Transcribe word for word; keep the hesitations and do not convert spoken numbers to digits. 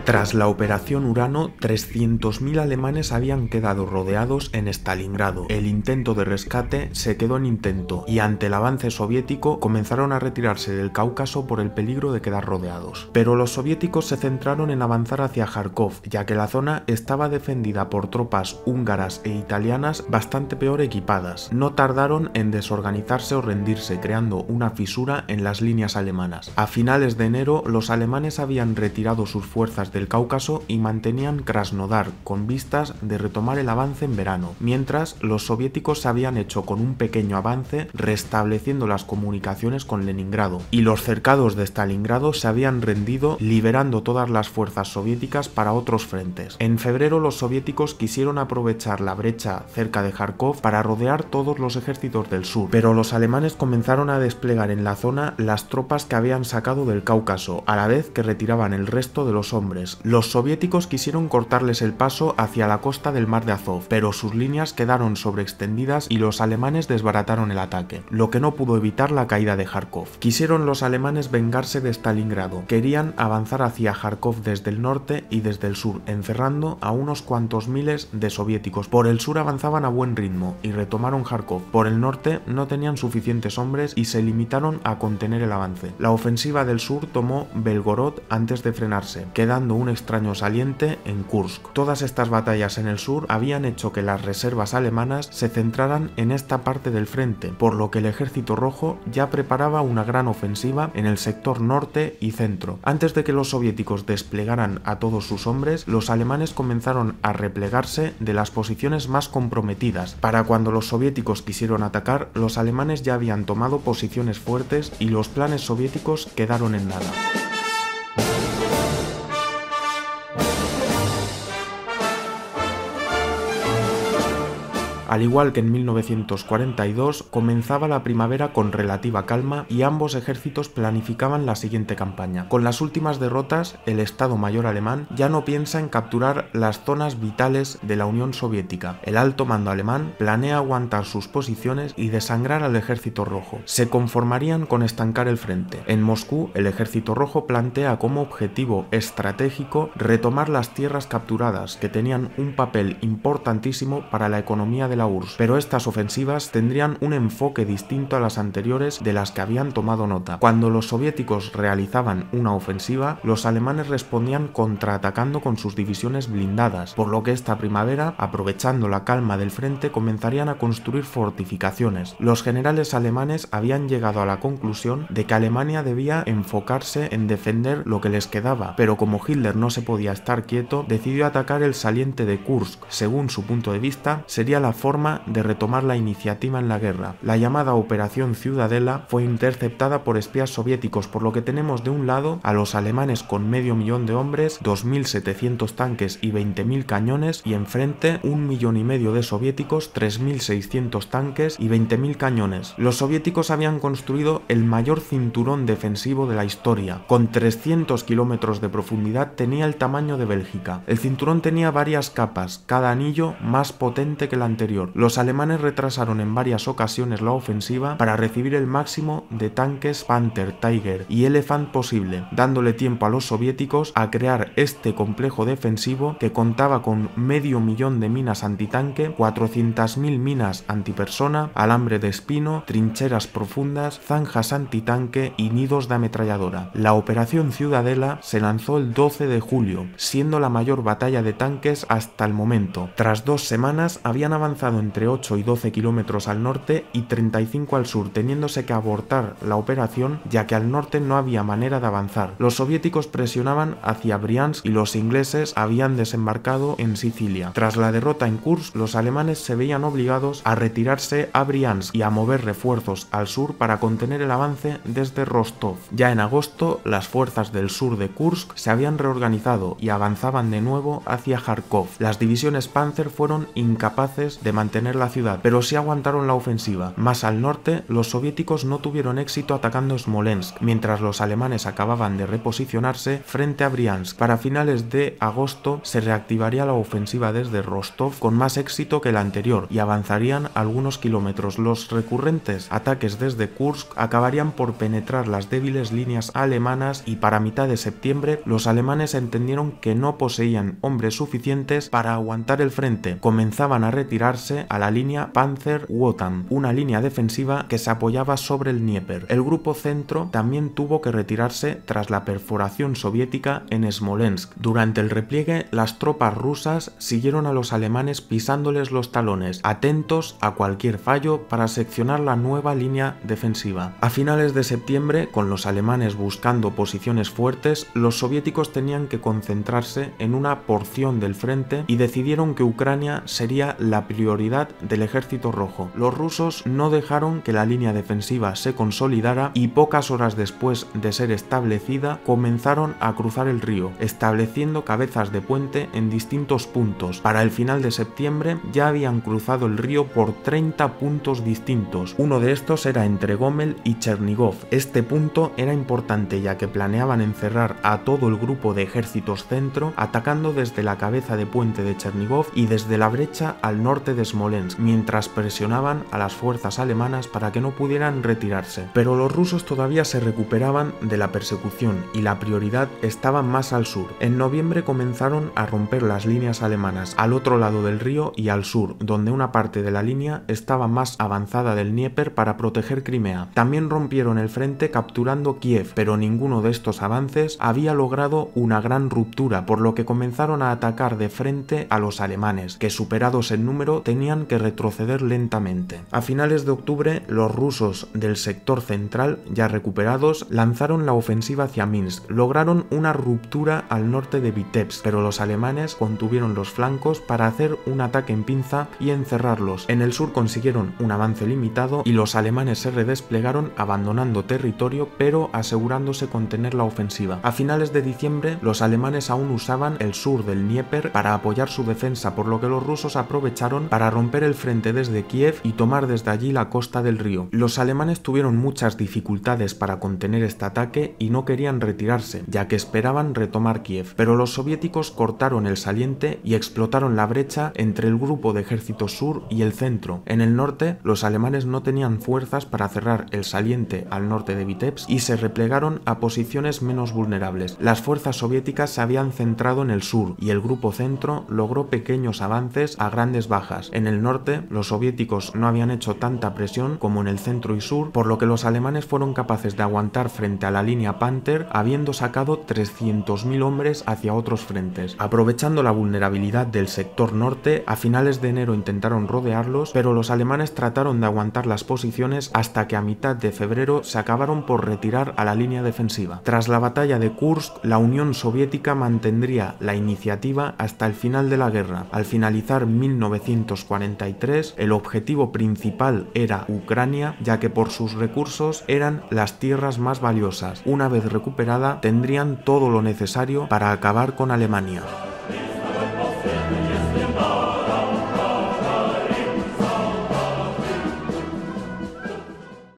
Tras la Operación Urano, trescientos mil alemanes habían quedado rodeados en Stalingrado. El intento de rescate se quedó en intento y ante el avance soviético comenzaron a retirarse del Cáucaso por el peligro de quedar rodeados. Pero los soviéticos se centraron en avanzar hacia Járkov, ya que la zona estaba defendida por tropas húngaras e italianas bastante peor equipadas. No tardaron en desorganizarse o rendirse, creando una fisura en las líneas alemanas. A finales de enero, los alemanes habían retirado sus fuerzas del Cáucaso y mantenían Krasnodar con vistas de retomar el avance en verano, mientras los soviéticos se habían hecho con un pequeño avance restableciendo las comunicaciones con Leningrado, y los cercados de Stalingrado se habían rendido liberando todas las fuerzas soviéticas para otros frentes. En febrero los soviéticos quisieron aprovechar la brecha cerca de Járkov para rodear todos los ejércitos del sur, pero los alemanes comenzaron a desplegar en la zona las tropas que habían sacado del Cáucaso, a la vez que retiraban el resto de los hombres. Los soviéticos quisieron cortarles el paso hacia la costa del mar de Azov, pero sus líneas quedaron sobreextendidas y los alemanes desbarataron el ataque, lo que no pudo evitar la caída de Járkov. Quisieron los alemanes vengarse de Stalingrado, querían avanzar hacia Járkov desde el norte y desde el sur, encerrando a unos cuantos miles de soviéticos. Por el sur avanzaban a buen ritmo y retomaron Járkov. Por el norte no tenían suficientes hombres y se limitaron a contener el avance. La ofensiva del sur tomó Belgorod antes de frenarse, quedando un extraño saliente en Kursk. Todas estas batallas en el sur habían hecho que las reservas alemanas se centraran en esta parte del frente, por lo que el Ejército Rojo ya preparaba una gran ofensiva en el sector norte y centro. Antes de que los soviéticos desplegaran a todos sus hombres, los alemanes comenzaron a replegarse de las posiciones más comprometidas. Para cuando los soviéticos quisieron atacar, los alemanes ya habían tomado posiciones fuertes y los planes soviéticos quedaron en nada. Al igual que en mil novecientos cuarenta y dos, comenzaba la primavera con relativa calma y ambos ejércitos planificaban la siguiente campaña. Con las últimas derrotas, el Estado Mayor alemán ya no piensa en capturar las zonas vitales de la Unión Soviética. El alto mando alemán planea aguantar sus posiciones y desangrar al Ejército Rojo. Se conformarían con estancar el frente. En Moscú, el Ejército Rojo plantea como objetivo estratégico retomar las tierras capturadas, que tenían un papel importantísimo para la economía de la U R S S, pero estas ofensivas tendrían un enfoque distinto a las anteriores de las que habían tomado nota. Cuando los soviéticos realizaban una ofensiva, los alemanes respondían contraatacando con sus divisiones blindadas, por lo que esta primavera, aprovechando la calma del frente, comenzarían a construir fortificaciones. Los generales alemanes habían llegado a la conclusión de que Alemania debía enfocarse en defender lo que les quedaba, pero como Hitler no se podía estar quieto, decidió atacar el saliente de Kursk. Según su punto de vista, sería la forma de retomar la iniciativa en la guerra. La llamada Operación Ciudadela fue interceptada por espías soviéticos, por lo que tenemos de un lado a los alemanes con medio millón de hombres, dos mil setecientos tanques y veinte mil cañones, y enfrente un millón y medio de soviéticos, tres mil seiscientos tanques y veinte mil cañones. Los soviéticos habían construido el mayor cinturón defensivo de la historia. Con trescientos kilómetros de profundidad tenía el tamaño de Bélgica. El cinturón tenía varias capas, cada anillo más potente que el anterior. Los alemanes retrasaron en varias ocasiones la ofensiva para recibir el máximo de tanques Panther, Tiger y Elephant posible, dándole tiempo a los soviéticos a crear este complejo defensivo que contaba con medio millón de minas antitanque, cuatrocientas mil minas antipersona, alambre de espino, trincheras profundas, zanjas antitanque y nidos de ametralladora. La Operación Ciudadela se lanzó el doce de julio, siendo la mayor batalla de tanques hasta el momento. Tras dos semanas habían avanzado entre ocho y doce kilómetros al norte y treinta y cinco al sur, teniéndose que abortar la operación ya que al norte no había manera de avanzar. Los soviéticos presionaban hacia Briansk y los ingleses habían desembarcado en Sicilia. Tras la derrota en Kursk, los alemanes se veían obligados a retirarse a Briansk y a mover refuerzos al sur para contener el avance desde Rostov. Ya en agosto, las fuerzas del sur de Kursk se habían reorganizado y avanzaban de nuevo hacia Járkov. Las divisiones Panzer fueron incapaces de mantener la ciudad, pero sí aguantaron la ofensiva. Más al norte, los soviéticos no tuvieron éxito atacando Smolensk, mientras los alemanes acababan de reposicionarse frente a Briansk. Para finales de agosto se reactivaría la ofensiva desde Rostov con más éxito que la anterior y avanzarían algunos kilómetros. Los recurrentes ataques desde Kursk acabarían por penetrar las débiles líneas alemanas y para mitad de septiembre los alemanes entendieron que no poseían hombres suficientes para aguantar el frente. Comenzaban a retirarse a la línea Panzer-Wotan, una línea defensiva que se apoyaba sobre el Dnieper. El grupo centro también tuvo que retirarse tras la perforación soviética en Smolensk. Durante el repliegue, las tropas rusas siguieron a los alemanes pisándoles los talones, atentos a cualquier fallo para seccionar la nueva línea defensiva. A finales de septiembre, con los alemanes buscando posiciones fuertes, los soviéticos tenían que concentrarse en una porción del frente y decidieron que Ucrania sería la prioridad del ejército rojo. Los rusos no dejaron que la línea defensiva se consolidara y pocas horas después de ser establecida comenzaron a cruzar el río, estableciendo cabezas de puente en distintos puntos. Para el final de septiembre ya habían cruzado el río por treinta puntos distintos. Uno de estos era entre Gomel y Chernigov. Este punto era importante ya que planeaban encerrar a todo el grupo de ejércitos centro, atacando desde la cabeza de puente de Chernigov y desde la brecha al norte de Smolensk, mientras presionaban a las fuerzas alemanas para que no pudieran retirarse. Pero los rusos todavía se recuperaban de la persecución y la prioridad estaba más al sur. En noviembre comenzaron a romper las líneas alemanas al otro lado del río y al sur, donde una parte de la línea estaba más avanzada del Dnieper para proteger Crimea. También rompieron el frente capturando Kiev, pero ninguno de estos avances había logrado una gran ruptura, por lo que comenzaron a atacar de frente a los alemanes, que superados en número tenían que retroceder lentamente. A finales de octubre, los rusos del sector central, ya recuperados, lanzaron la ofensiva hacia Minsk. Lograron una ruptura al norte de Vitebsk, pero los alemanes contuvieron los flancos para hacer un ataque en pinza y encerrarlos. En el sur consiguieron un avance limitado y los alemanes se redesplegaron abandonando territorio pero asegurándose contener la ofensiva. A finales de diciembre los alemanes aún usaban el sur del Dnieper para apoyar su defensa, por lo que los rusos aprovecharon para romper el frente desde Kiev y tomar desde allí la costa del río. Los alemanes tuvieron muchas dificultades para contener este ataque y no querían retirarse, ya que esperaban retomar Kiev, pero los soviéticos cortaron el saliente y explotaron la brecha entre el grupo de ejército sur y el centro. En el norte, los alemanes no tenían fuerzas para cerrar el saliente al norte de Vitebsk y se replegaron a posiciones menos vulnerables. Las fuerzas soviéticas se habían centrado en el sur y el grupo centro logró pequeños avances a grandes bajas. En el norte, los soviéticos no habían hecho tanta presión como en el centro y sur, por lo que los alemanes fueron capaces de aguantar frente a la línea Panther, habiendo sacado trescientos mil hombres hacia otros frentes. Aprovechando la vulnerabilidad del sector norte, a finales de enero intentaron rodearlos, pero los alemanes trataron de aguantar las posiciones hasta que a mitad de febrero se acabaron por retirar a la línea defensiva. Tras la batalla de Kursk, la Unión Soviética mantendría la iniciativa hasta el final de la guerra. Al finalizar mil novecientos cuarenta y tres, el objetivo principal era Ucrania, ya que por sus recursos eran las tierras más valiosas. Una vez recuperada, tendrían todo lo necesario para acabar con Alemania.